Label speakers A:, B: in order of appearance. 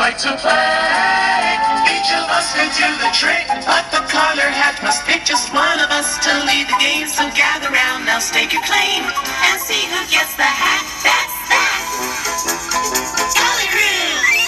A: like to play. Each of us can do the trick, but the color hat must pick just one of us to lead the game. So gather round now, stake your claim, and see who gets the hat. That's that. Color room.